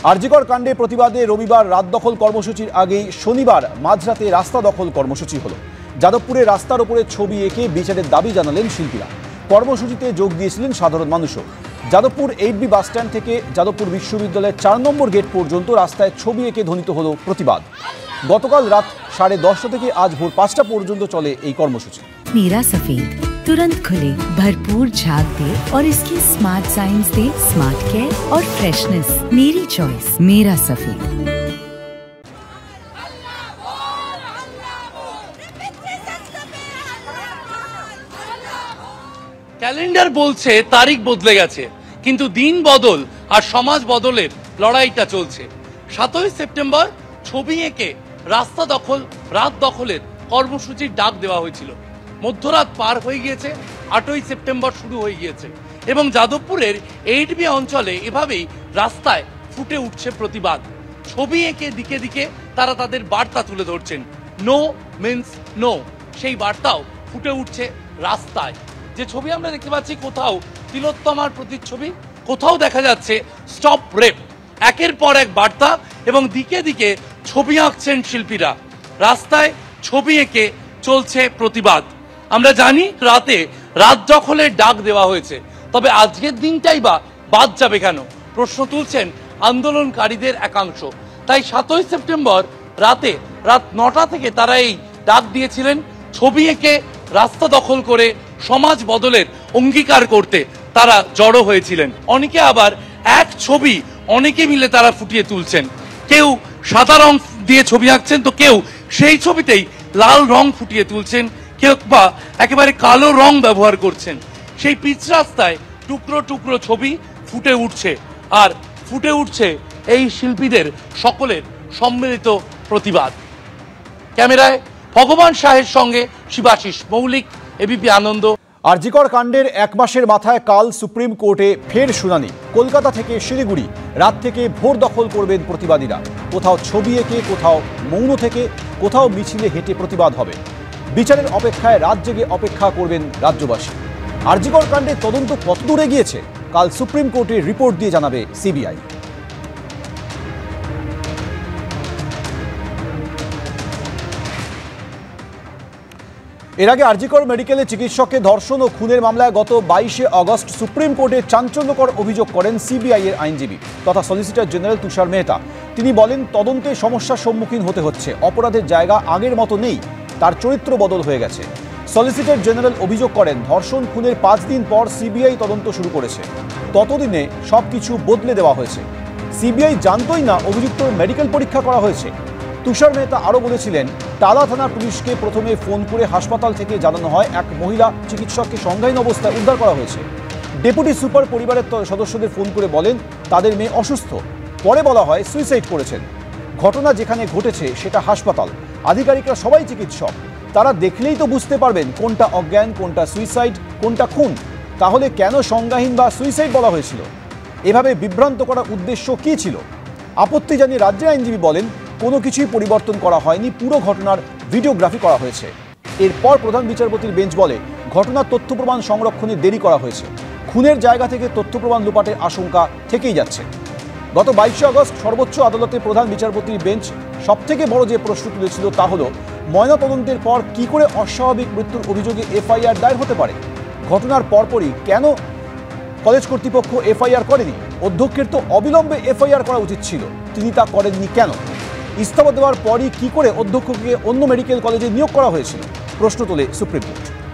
আরজিকর কাণ্ডে প্রতিবাদে রবিবার রাত দখল কর্মসূচির আগেই শনিবার মাঝরাতে রাস্তা দখল কর্মসূচি হলো। যাদবপুরে রাস্তার ওপরে ছবি এঁকে বিচারের দাবি জানালেন শিল্পীরা। কর্মসূচিতে যোগ দিয়েছিলেন সাধারণ মানুষও। যাদবপুর 8B বাস স্ট্যান্ড থেকে যাদবপুর বিশ্ববিদ্যালয়ের 4 নম্বর গেট পর্যন্ত রাস্তায় ছবি এঁকে ধ্বনিত হলো প্রতিবাদ। গতকাল রাত 10:30 থেকে আজ ভোর 5টা পর্যন্ত চলে এই কর্মসূচি। मेरा सफेद तुरंत खुले, भरपूर झाग दे और इसकी स्मार्ट साइंस दे स्मार्ट केयर और फ्रेशनेस। मेरी चॉइस मेरा सफेद। ক্যালেন্ডার বলছে তারিখ বদলে গেছে, কিন্তু দিন বদল আর সমাজ বদলের লড়াইটা চলছে। 7ই সেপ্টেম্বর ছবি এঁকে রাস্তা দখল, রাত দখলের কর্মসূচির ডাক দেওয়া হয়েছিল। মধ্যরাত পার হয়ে গিয়েছে, 8ই সেপ্টেম্বর শুরু হয়ে গিয়েছে এবং যাদবপুরের 8B অঞ্চলে এভাবেই রাস্তায় ফুটে উঠছে প্রতিবাদ। ছবি এঁকে দিকে দিকে তারা তাদের বার্তা তুলে ধরছেন। নো মিন্স নো, সেই বার্তাও ফুটে উঠছে রাস্তায়। যে ছবি আমরা দেখতে পাচ্ছি, কোথাও তিলোত্তমার প্রতিচ্ছবি, কোথাও দেখা যাচ্ছে স্টপ রেপ। একের পর এক বার্তা এবং দিকে দিকে ছবি আঁকছেন শিল্পীরা। রাস্তায় ছবি এঁকে চলছে প্রতিবাদ। আমরা জানি রাত দখলের ডাক দেওয়া হয়েছে, তবে আজকের দিনটাই বা বাদ যাবে কেন, প্রশ্ন তুলছেন আন্দোলনকারীদের একাংশ। তাই 7ই সেপ্টেম্বর রাত 9টা থেকে তারা এই ডাক দিয়েছিলেন। ছবি এঁকে রাস্তা দখল করে সমাজ বদলের অঙ্গীকার করতে তারা জড়ো হয়েছিলেন। অনেকে আবার এক ছবি অনেকে মিলে তারা ফুটিয়ে তুলছেন। কেউ সাদা রং দিয়ে ছবি আঁকছেন, তো কেউ সেই ছবিতেই লাল রং ফুটিয়ে তুলছেন, কেউ বা একেবারে কালো রং ব্যবহার করছেন। সেই পিচ রাস্তায় টুকরো টুকরো ছবি ফুটে উঠছে, আর ফুটে উঠছে এই শিল্পীদের সকলের সম্মিলিত প্রতিবাদ। ক্যামেরায় ভগবান শাহের সঙ্গে শিবাশিস মৌলিক, এবিপি আনন্দ। আরজিকর কাণ্ডের 1 মাসের মাথায় কাল সুপ্রিম কোর্টে ফের শুনানি। কলকাতা থেকে শিলিগুড়ি রাত থেকে ভোর দখল করবেন প্রতিবাদীরা। কোথাও ছবি এঁকে, কোথাও মৌন থেকে, কোথাও মিছিলে হেঁটে প্রতিবাদ হবে। বিচারের অপেক্ষায় রাত জেগে অপেক্ষা করবেন রাজ্যবাসী। আরজিকর কাণ্ডের তদন্ত কত দূরে গিয়েছে, কাল সুপ্রিম কোর্টে রিপোর্ট দিয়ে জানাবে সিবিআই। এর আগে আরজিকর মেডিকেলে চিকিৎসককে ধর্ষণ ও খুনের মামলায় গত 22শে আগস্ট সুপ্রিম কোর্টে চাঞ্চল্যকর অভিযোগ করেন সিবিআই এর আইনজীবী তথা সলিসিটর জেনারেল তুষার মেহতা। তিনি বলেন, তদন্তে সমস্যার সম্মুখীন হতে হচ্ছে, অপরাধের জায়গা আগের মতো নেই, তার চরিত্র বদল হয়ে গেছে। সলিসিটর জেনারেল অভিযোগ করেন, ধর্ষণ খুনের 5 দিন পর সিবিআই তদন্ত শুরু করেছে, ততদিনে সবকিছু বদলে দেওয়া হয়েছে। সিবিআই জানতই না অভিযুক্তর মেডিকেল পরীক্ষা করা হয়েছে। তুষার মেহতা আরও বলেছিলেন, টালা থানার পুলিশকে প্রথমে ফোন করে হাসপাতাল থেকে জানানো হয় এক মহিলা চিকিৎসককে সংজ্ঞাহীন অবস্থায় উদ্ধার করা হয়েছে। ডেপুটি সুপার পরিবারের সদস্যদের ফোন করে বলেন তাদের মেয়ে অসুস্থ। পরে বলা হয় সুইসাইড করেছেন। ঘটনা যেখানে ঘটেছে সেটা হাসপাতাল, আধিকারিকরা সবাই চিকিৎসক, তারা দেখলেই তো বুঝতে পারবেন কোনটা অজ্ঞান, কোনটা সুইসাইড, কোনটা খুন। তাহলে কেন সংজ্ঞাহীন বা সুইসাইড বলা হয়েছিল? এভাবে বিভ্রান্ত করার উদ্দেশ্য কী ছিল? আপত্তি জানিয়ে রাজ্যের আইনজীবী বলেন, কোনো কিছুই পরিবর্তন করা হয়নি, পুরো ঘটনার ভিডিওগ্রাফি করা হয়েছে। এরপর প্রধান বিচারপতির বেঞ্চ বলে, ঘটনার তথ্য প্রমাণ সংরক্ষণে দেরি করা হয়েছে, খুনের জায়গা থেকে তথ্য প্রমাণ লোপাটের আশঙ্কা থেকেই যাচ্ছে। গত 22শে আগস্ট সর্বোচ্চ আদালতে প্রধান বিচারপতির বেঞ্চ সবথেকে বড় যে প্রশ্ন তুলেছিল তা হলো, ময়নাতদন্তের পর কি করে অস্বাভাবিক মৃত্যুর অভিযোগে এফআইআর দায়ের হতে পারে? ঘটনার পরপরই কেন কলেজ কর্তৃপক্ষ এফআইআর করেনি? অধ্যক্ষের তো অবিলম্বে এফআইআর করা উচিত ছিল, তিনি তা করেননি কেন? ইস্তফা দেওয়ার পরই কি করে অধ্যক্ষকে অন্য মেডিকেল কলেজে নিয়োগ করা হয়েছিল? প্রশ্ন তোলে সুপ্রিম কোর্ট।